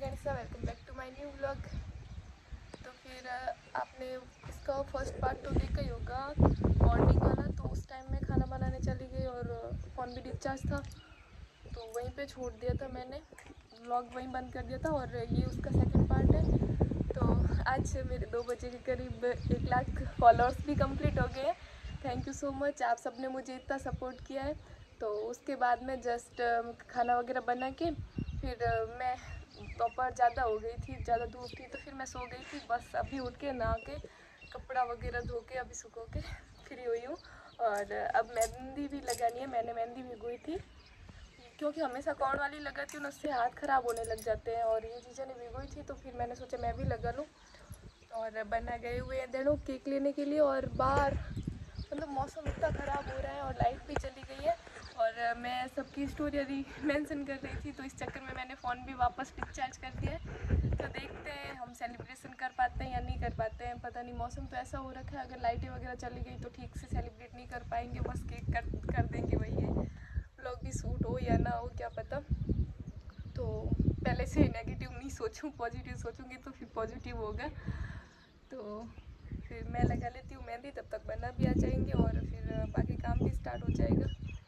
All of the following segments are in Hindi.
Ganesha, welcome back to my new vlog. तो फिर आपने इसका फर्स्ट पार्ट तो देखा ही होगा मॉर्निंग वाला। तो उस टाइम में खाना बनाने चली गई और फ़ोन भी डिस्चार्ज था तो वहीं पे छोड़ दिया था मैंने, व्लॉग वहीं बंद कर दिया था। और ये उसका सेकंड पार्ट है। तो आज मेरे 2 बजे के करीब 1 लाख फॉलोअर्स भी कंप्लीट हो गए हैं। थैंक यू सो मच, आप सबने मुझे इतना सपोर्ट किया है। तो उसके बाद में जस्ट खाना वगैरह बना के फिर मैं दोपहर ज़्यादा हो गई थी, ज़्यादा धूप थी तो फिर मैं सो गई थी। बस अभी उठ के नहा के कपड़ा वगैरह धो के अभी सुखो के फ्री हुई हूँ। और अब मेहंदी भी लगानी है। मैंने मेहंदी भिगोई थी क्योंकि हमेशा कौन वाली लगाती हूँ ना, उससे हाथ ख़राब होने लग जाते हैं। और ये चीज़ें ने भिगोई थी तो फिर मैंने सोचा मैं भी लगा लूँ। और बना गए हुए हैं दोनों केक लेने के लिए। और बाहर मतलब मौसम इतना ख़राब हो रहा है और लाइट भी चली गई है। और मैं सबकी स्टोरी अभी मेंशन कर रही थी तो इस चक्कर में मैंने फ़ोन भी वापस डिस्चार्ज कर दिया है। तो देखते हैं हम सेलिब्रेशन कर पाते हैं या नहीं कर पाते हैं, पता नहीं। मौसम तो ऐसा हो रखा है, अगर लाइटें वगैरह चली गई तो ठीक से सेलिब्रेट नहीं कर पाएंगे, बस केक कर देंगे वही है। व्लॉग भी शूट हो या ना हो क्या पता। तो पहले से नेगेटिव नहीं सोचूं, पॉजिटिव सोचूंगी तो फिर पॉजिटिव होगा। तो फिर मैं लगा लेती हूँ मेहंदी, तब तक बना भी आ जाएंगे और फिर बाकी काम भी स्टार्ट हो जाएगा।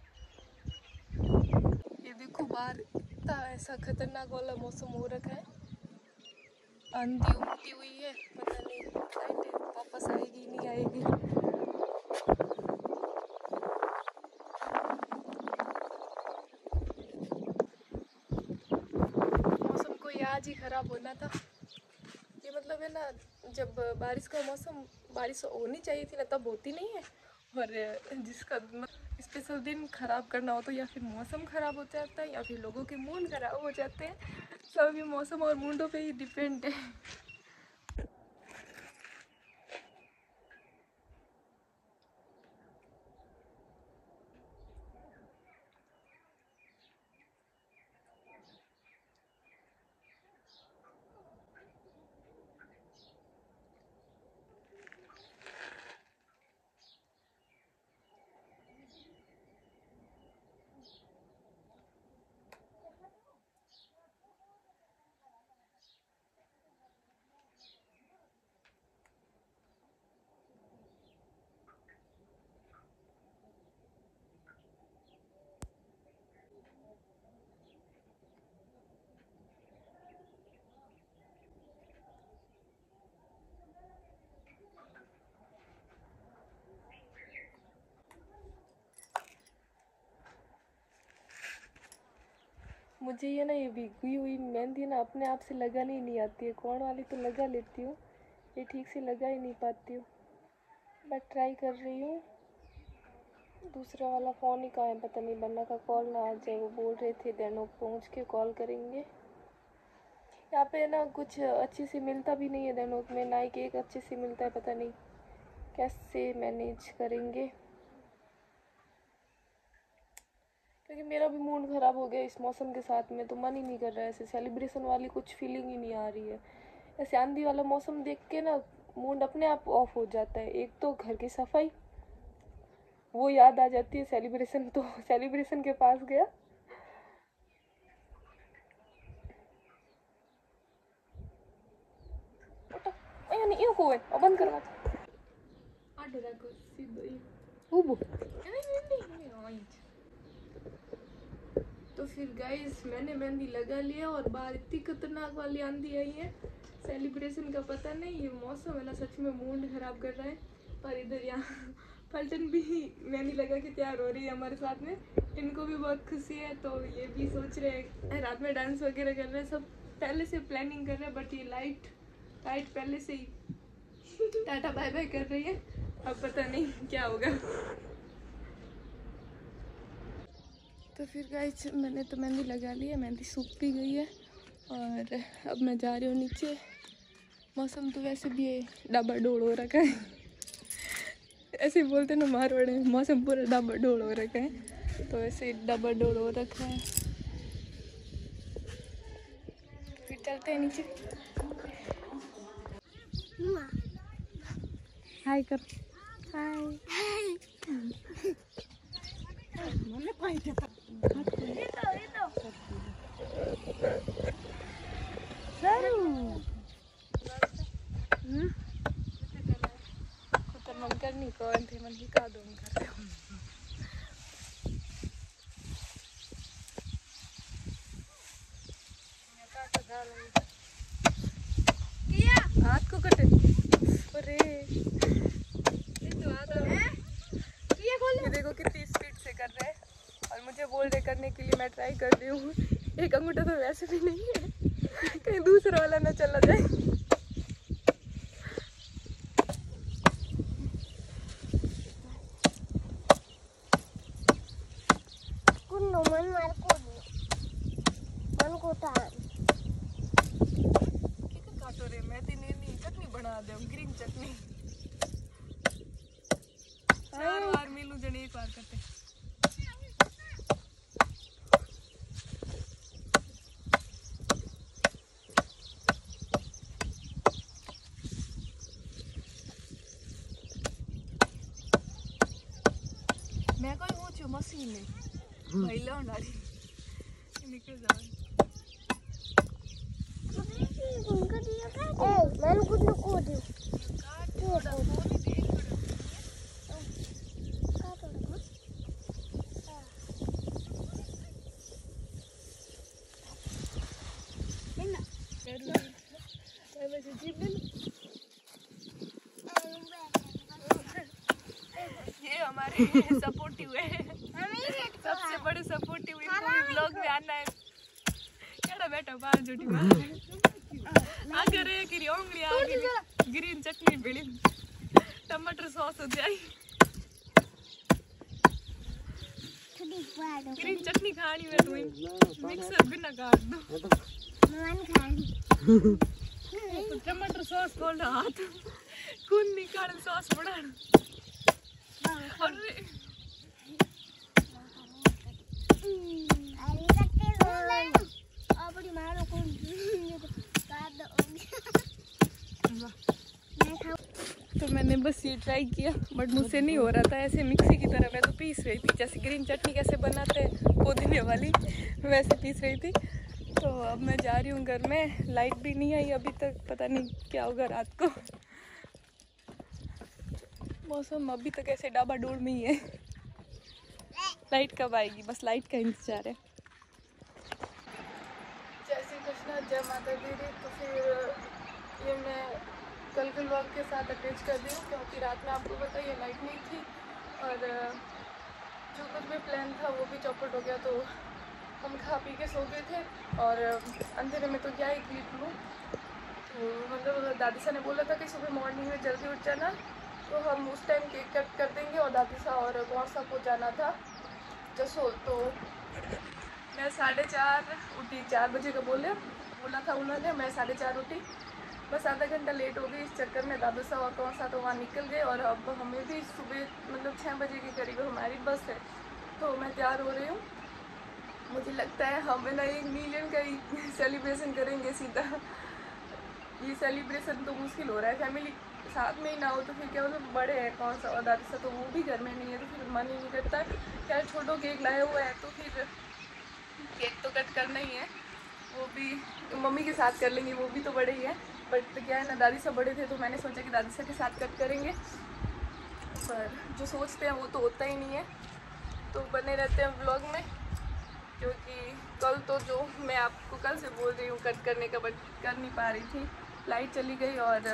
ये देखो बाहर इतना ऐसा खतरनाक वाला मौसम हो रखा है, आंधी उठती हुई है, पता नहीं लाइट वापस आएगी नहीं आएगी। मौसम को ये आज ही खराब होना था। ये मतलब है ना, जब बारिश का मौसम, बारिश होनी चाहिए थी ना, तब होती नहीं है। और जिसका स्पेशल दिन ख़राब करना हो तो या फिर मौसम ख़राब हो जाता है या फिर लोगों के मूड ख़राब हो जाते हैं। सब ये मौसम और मूडों पे ही डिपेंड है। मुझे ये ना, ये भीगी हुई मेहंदी ना अपने आप से लगानी ही नहीं आती है। कौन वाली तो लगा लेती हूँ, ये ठीक से लगा ही नहीं पाती हूँ। मैं ट्राई कर रही हूँ। दूसरा वाला फ़ोन ही कहाँ है, पता नहीं बन्ना का कॉल ना आ जाए। वो बोल रहे थे देनो पहुँच के कॉल करेंगे। यहाँ पे ना कुछ अच्छे से मिलता भी नहीं है देनोक में, ना ही केक अच्छे से मिलता है। पता नहीं कैसे मैनेज करेंगे, क्योंकि मेरा भी मूड ख़राब हो गया इस मौसम के साथ में। तो मन ही नहीं कर रहा है, ऐसे सेलिब्रेशन वाली कुछ फीलिंग ही नहीं आ रही है। ऐसे आंधी वाला मौसम देख के ना मूड अपने आप ऑफ हो जाता है। एक तो घर की सफाई वो याद आ जाती है, सेलिब्रेशन तो सेलिब्रेशन के पास गया। नहीं को बंद करवा तो फिर गाइस मैंने मेहंदी लगा लिया और बाहर इतनी खतरनाक वाली आंधी आई है। सेलिब्रेशन का पता नहीं, ये मौसम है ना सच में मूड खराब कर रहा है। पर इधर यहाँ पलटन भी मेहंदी लगा के तैयार हो रही है हमारे साथ में, इनको भी बहुत खुशी है। तो ये भी सोच रहे हैं रात में डांस वगैरह कर रहे हैं, सब पहले से प्लानिंग कर रहे हैं। बट ये लाइट पहले से ही टाटा बाय बाय कर रही है, अब पता नहीं क्या होगा। तो फिर गाइस मैंने तो मेहंदी लगा ली है, मेहंदी सूख भी गई है और अब मैं जा रही हूँ नीचे। मौसम तो वैसे भी डाबा डोल हो रखा है, ऐसे बोलते ना मारवाड़ी में, मौसम पूरा डाबा डोल हो रखा है। तो ऐसे डाबा डोल हो रखा है। फिर चलते हैं नीचे। हाय कर, हाय। दिखा दूंगा। हाथ को कटे। अरे ये देखो कितनी स्पीड से कर रहे हैं और मुझे बोल रहे करने के लिए। मैं ट्राई कर रही हूँ। एक अंगूठा तो वैसे भी नहीं है, कहीं दूसरा वाला ना चला जाए। चटनी बना दे, ग्रीन चटनी। चार बार मिलू जन एक बार करते। मैं कोई हूँ छू मशीन में महिला नारी निकल जाओ। मैंने कुछ न को दियो ये हमारे सपोर्टिव है, सबसे बड़े सपोर्टिव। इनको भी ब्लॉग में आना है। क्या बैठा बाहर जोटी बाहर आगे रे कि उंगली आगे ग्रीन चटनी बेली टमाटर सॉस हो जाए। ग्रीन चटनी खानी है तो मिक्सर बिना काट दो। टमाटर सॉस खोल हाथ कौन निकाल सॉस बना। तो मैंने बस ये ट्राई किया बट मुझसे नहीं हो रहा था ऐसे मिक्सी की तरह। मैं तो पीस रही थी जैसे ग्रीन चटनी कैसे बनाते हैं पुदीने वाली, वैसे पीस रही थी। तो अब मैं जा रही हूँ घर में। लाइट भी नहीं आई अभी तक, पता नहीं क्या होगा रात को। मौसम अभी तक ऐसे डाबा डोल में ही है। लाइट कब आएगी, बस लाइट का इंतजार है। जय श्री कृष्णा, जय माता दी। तो फिर ये मैं कल के व्लॉग के साथ अटैच कर दी हूँ क्योंकि रात में आपको पता ही है लाइट नहीं थी और जो कुछ भी प्लान था वो भी चौपट हो गया। तो हम खा पी के सो गए थे और अंधेरे में तो क्या ही क्लिप लूँ। तो मतलब दादी सा ने बोला था कि सुबह मॉर्निंग में जल्दी उठ जाना, तो हम उस टाइम केक कट कर देंगे। और दादी सा और कौन सा को जाना था जसोल। तो मैं 4:30 उठी, 4 बजे का बोला था उन्होंने। मैं 4:30 उठी, बस आधा घंटा लेट हो गई। इस चक्कर में दादा सा और कौन सा तो वहाँ निकल गए। और अब हमें भी सुबह मतलब 6 बजे के करीब हमारी बस है। तो मैं तैयार हो रही हूँ। मुझे लगता है हम ना 1 मिलियन का ही सेलिब्रेशन करेंगे सीधा। ये सेलिब्रेशन तो मुश्किल हो रहा है, फैमिली साथ में ही ना हो तो फिर क्या मतलब बड़े हैं कौन सा और दादी सा तो वो भी घर में नहीं है, तो फिर मन ही नहीं करता। यार छोटो केक लाया हुआ है तो फिर केक तो कट करना ही है, वो भी मम्मी के साथ कर लेंगे, वो भी तो बड़े ही हैं। बट क्या है ना दादी सा बड़े थे तो मैंने सोचा कि दादी सा के साथ कट करेंगे, पर जो सोचते हैं वो तो होता ही नहीं है। तो बने रहते हैं व्लॉग में, क्योंकि कल तो जो मैं आपको कल से बोल रही हूँ कट करने का बट कर नहीं पा रही थी, लाइट चली गई और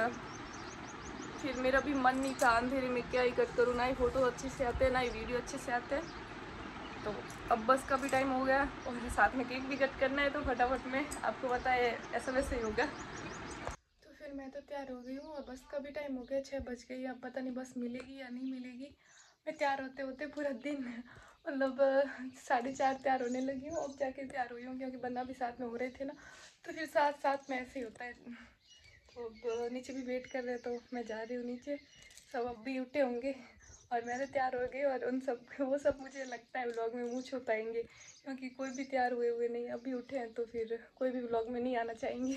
फिर मेरा भी मन नहीं था। अंधेरे में क्या ही कट करूँ, ना ही फ़ोटो अच्छे से आते हैं ना ही वीडियो अच्छे से आते हैं। तो अब बस का भी टाइम हो गया और साथ में केक भी कट करना है, तो फटाफट में आपको पता है ऐसा वैसे ही होगा। तो फिर मैं तो तैयार हो गई हूँ और बस का भी टाइम हो गया, 6 बज गई। अब पता नहीं बस मिलेगी या नहीं मिलेगी। मैं तैयार होते होते पूरा दिन मतलब 4:30 तैयार होने लगी हूँ। अब जाके तैयार हुई हूँ क्योंकि बन्ना भी साथ में हो रहे थे ना, तो फिर साथ साथ में ऐसे ही होता है। तो अब नीचे भी वेट कर रहे हैं, तो मैं जा रही हूँ नीचे। सब अब भी उठे होंगे और मैंने तैयार हो गई और उन सब वो सब मुझे लगता है व्लॉग में मुँह छुप पाएंगे, क्योंकि कोई भी तैयार हुए नहीं, अभी उठे हैं तो फिर कोई भी व्लॉग में नहीं आना चाहेंगे।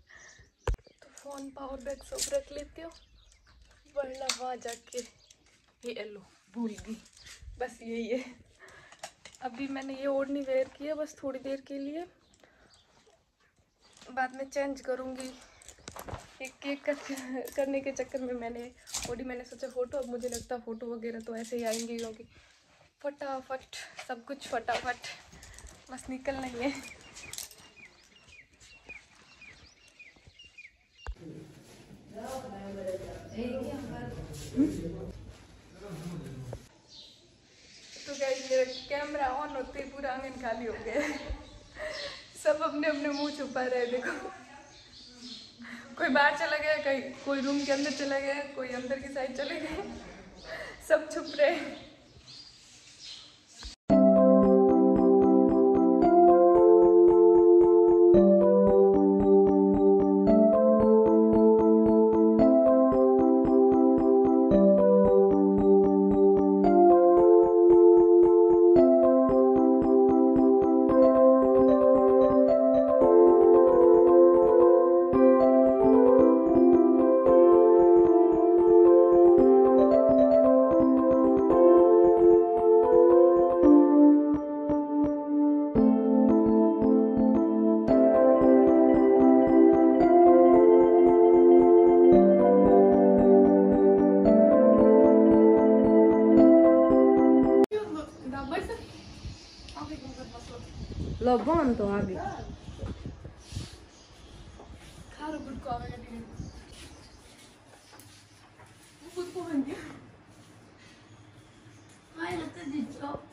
तो फ़ोन पावर बैंक सब रख लेती हूँ, वरना वहाँ जाके ये लो भूल गई। बस यही है। अभी मैंने ये ओढ़नी वेयर की है बस थोड़ी देर के लिए, बाद में चेंज करूँगी एक केक करने के चक्कर में मैंने सोचा फ़ोटो, अब मुझे लगता फ़ोटो वगैरह तो ऐसे ही आएंगे क्योंकि फटाफट सब कुछ फटाफट बस निकलना ही है। तो गाइस मेरा कैमरा ऑन होते ही पूरा आंगन खाली हो गया है। सब अपने अपने मुंह छुपा रहे, देखो कोई बाहर चला गया, कोई रूम के अंदर चला गया, कोई अंदर की साइड चले गए, सब छुप रहे। लबन तो आगे खारो गुडको आवेगा दिन गुडको बन गया। मैं लगता है चॉप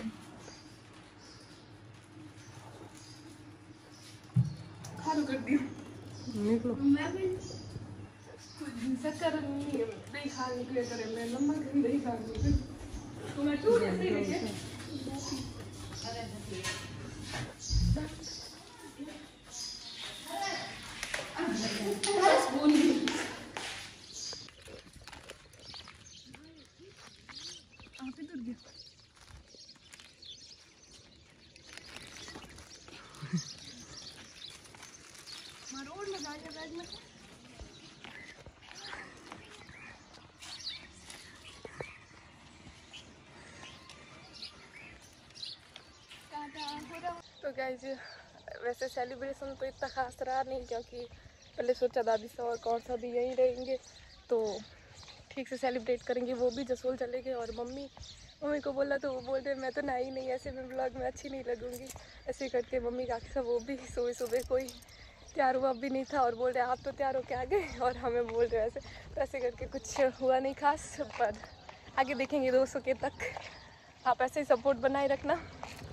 खारो कर दियो निकलो। मैं भी कुछ शक्कर नहीं दही खा निकले करे, मैं लम्बा कर दही खा निकले तो मैं टूट ऐसे लेके रोड में जाके बैग में तो गाइस वैसे सेलिब्रेशन तो इतना खास रहा नहीं, क्योंकि पहले सोचा दादी सा और कौन सा भी यहीं रहेंगे तो ठीक से सेलिब्रेट करेंगे, वो भी जसोल चले गए। और मम्मी को बोला तो वो बोल रहे मैं तो नहाई नहीं, ऐसे में ब्लॉग में अच्छी नहीं लगूंगी। ऐसे करके मम्मी का सब वो भी सुबह कोई तैयार हुआ भी नहीं था और बोल रहे आप तो तैयार होके आ गए और हमें बोल रहे ऐसे। तो ऐसे करके कुछ हुआ नहीं खास, पर आगे देखेंगे 200 के तक। आप ऐसे ही सपोर्ट बनाए रखना।